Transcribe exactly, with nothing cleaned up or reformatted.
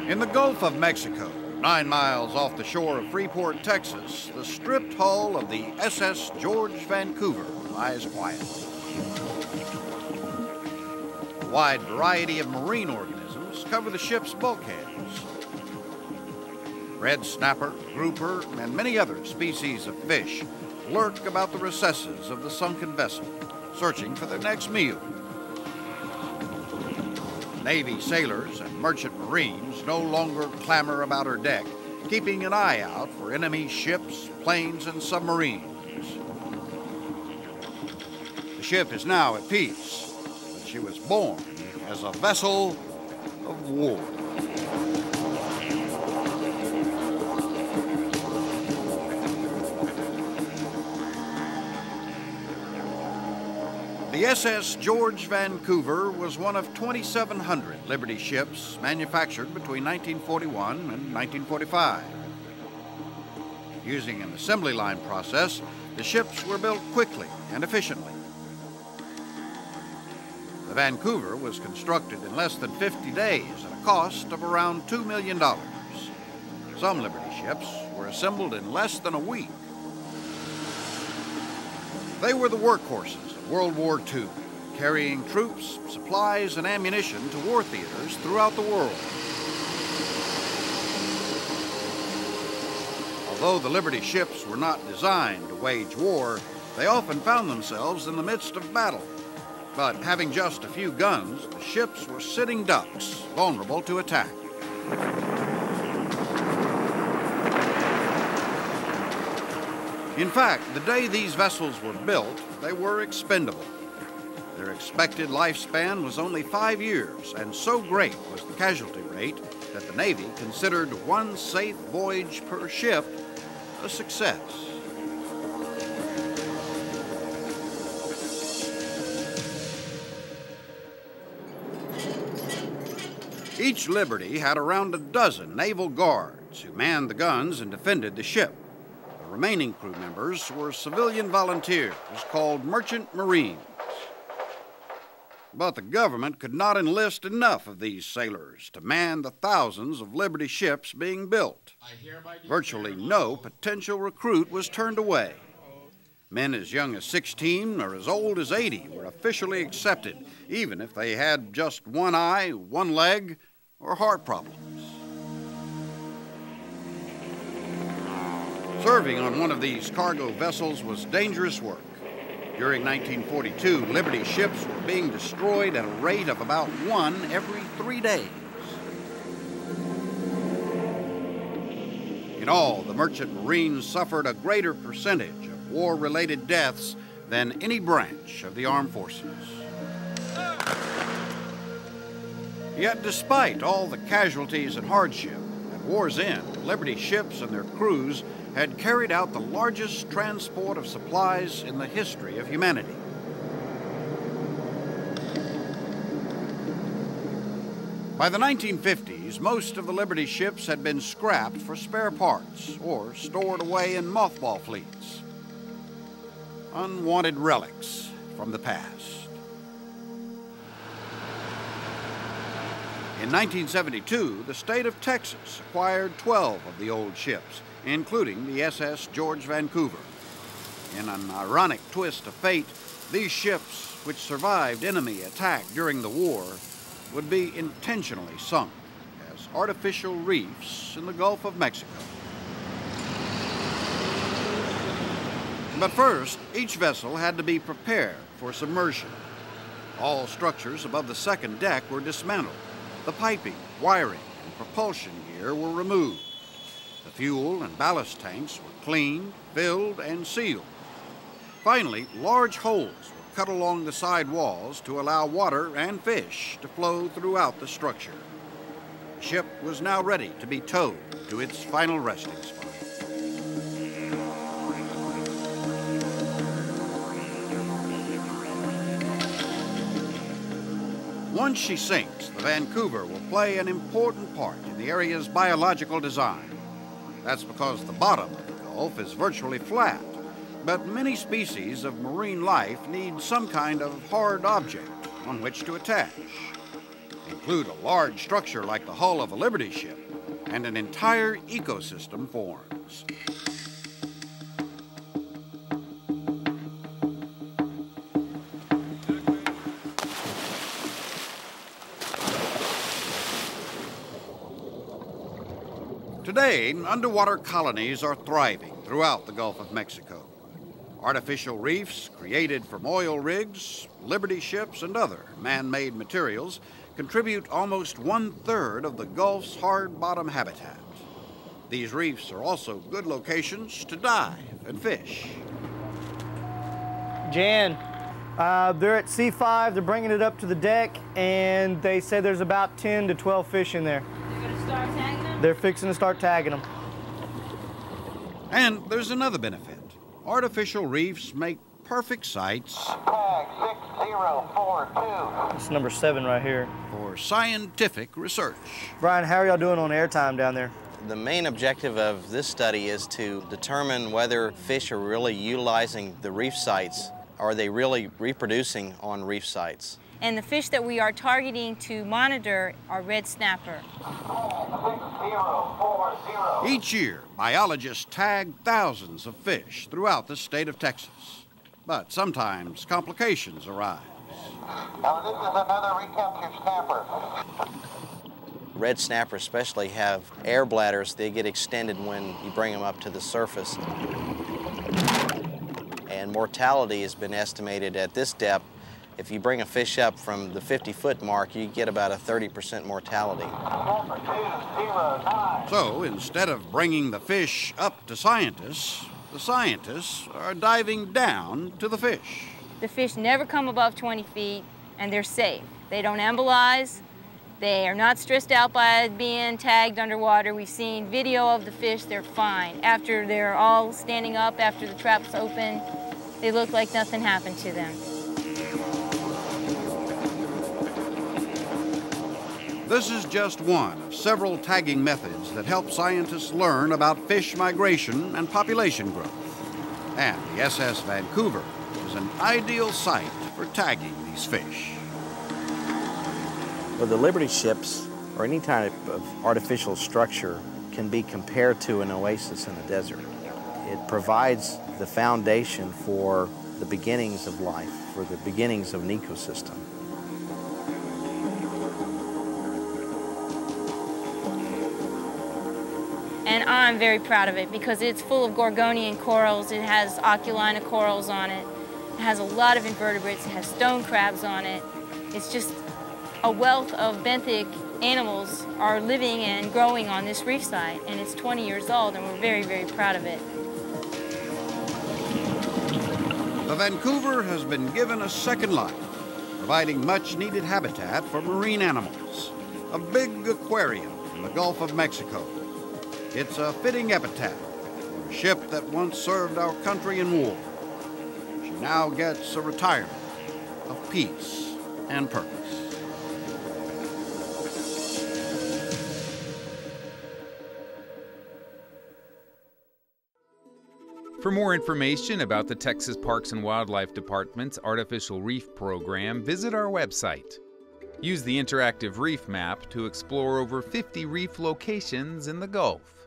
In the Gulf of Mexico, nine miles off the shore of Freeport, Texas, the stripped hull of the S S George Vancouver lies quiet. A wide variety of marine organisms cover the ship's bulkheads. Red snapper, grouper, and many other species of fish lurk about the recesses of the sunken vessel, searching for their next meal. Navy sailors and merchant marines no longer clamor about her deck, keeping an eye out for enemy ships, planes, and submarines. The ship is now at peace, but she was born as a vessel of war. The S S George Vancouver was one of twenty-seven hundred Liberty ships manufactured between nineteen forty-one and nineteen forty-five. Using an assembly line process, the ships were built quickly and efficiently. The Vancouver was constructed in less than fifty days at a cost of around two million dollars. Some Liberty ships were assembled in less than a week. They were the workhorses of World War Two, carrying troops, supplies, and ammunition to war theaters throughout the world. Although the Liberty ships were not designed to wage war, they often found themselves in the midst of battle. But having just a few guns, the ships were sitting ducks, vulnerable to attack. In fact, the day these vessels were built, they were expendable. Their expected lifespan was only five years, and so great was the casualty rate that the Navy considered one safe voyage per ship a success. Each Liberty had around a dozen naval guards who manned the guns and defended the ship. The remaining crew members were civilian volunteers called merchant marines. But the government could not enlist enough of these sailors to man the thousands of Liberty ships being built. Virtually no potential recruit was turned away. Men as young as sixteen or as old as eighty were officially accepted, even if they had just one eye, one leg, or heart problems. Serving on one of these cargo vessels was dangerous work. During nineteen forty-two, Liberty ships were being destroyed at a rate of about one every three days. In all, the merchant marines suffered a greater percentage of war-related deaths than any branch of the armed forces. Yet despite all the casualties and hardship, at war's end, Liberty ships and their crews had carried out the largest transport of supplies in the history of humanity. By the nineteen fifties, most of the Liberty ships had been scrapped for spare parts or stored away in mothball fleets. Unwanted relics from the past. In nineteen seventy-two, the state of Texas acquired twelve of the old ships, including the S S George Vancouver. In an ironic twist of fate, these ships, which survived enemy attack during the war, would be intentionally sunk as artificial reefs in the Gulf of Mexico. But first, each vessel had to be prepared for submersion. All structures above the second deck were dismantled. The piping, wiring, and propulsion gear were removed. The fuel and ballast tanks were cleaned, filled, and sealed. Finally, large holes were cut along the side walls to allow water and fish to flow throughout the structure. The ship was now ready to be towed to its final resting spot. Once she sinks, the Vancouver will play an important part in the area's biological design. That's because the bottom of the Gulf is virtually flat, but many species of marine life need some kind of hard object on which to attach. In include a large structure like the hull of a Liberty ship, and an entire ecosystem forms. Today, underwater colonies are thriving throughout the Gulf of Mexico. Artificial reefs created from oil rigs, Liberty ships, and other man-made materials contribute almost one-third of the Gulf's hard-bottom habitat. These reefs are also good locations to dive and fish. Jan, uh, they're at C five, they're bringing it up to the deck, and they say there's about ten to twelve fish in there. They're going to start tagging them? They're fixing to start tagging them. And there's another benefit. Artificial reefs make perfect sites Tag six zero four two. It's number seven right here. for scientific research. Brian, how are y'all doing on airtime down there? The main objective of this study is to determine whether fish are really utilizing the reef sites. Are they really reproducing on reef sites? And the fish that we are targeting to monitor are red snapper. six zero four zero. Each year, biologists tag thousands of fish throughout the state of Texas. But sometimes complications arise. Now this is another recaptured snapper. Red snapper especially have air bladders. They get extended when you bring them up to the surface. And mortality has been estimated at this depth. If you bring a fish up from the fifty foot mark, you get about a thirty percent mortality. Snapper two zero nine. So instead of bringing the fish up to scientists, the scientists are diving down to the fish. The fish never come above twenty feet, and they're safe. They don't embolize. They are not stressed out by being tagged underwater. We've seen video of the fish. They're fine. After they're all standing up, after the trap's open, they look like nothing happened to them. This is just one of several tagging methods that help scientists learn about fish migration and population growth. And the S S Vancouver is an ideal site for tagging these fish. Well, the Liberty ships, or any type of artificial structure, can be compared to an oasis in the desert. It provides the foundation for the beginnings of life, for the beginnings of an ecosystem. And I'm very proud of it because it's full of gorgonian corals. It has oculina corals on it. It has a lot of invertebrates. It has stone crabs on it. It's just a wealth of benthic animals are living and growing on this reef site. And it's twenty years old, and we're very, very proud of it. The Vancouver has been given a second life, providing much-needed habitat for marine animals. A big aquarium in the Gulf of Mexico. It's a fitting epitaph for a ship that once served our country in war. She now gets a retirement of peace and purpose. For more information about the Texas Parks and Wildlife Department's Artificial Reef Program, visit our website. Use the interactive reef map to explore over fifty reef locations in the Gulf.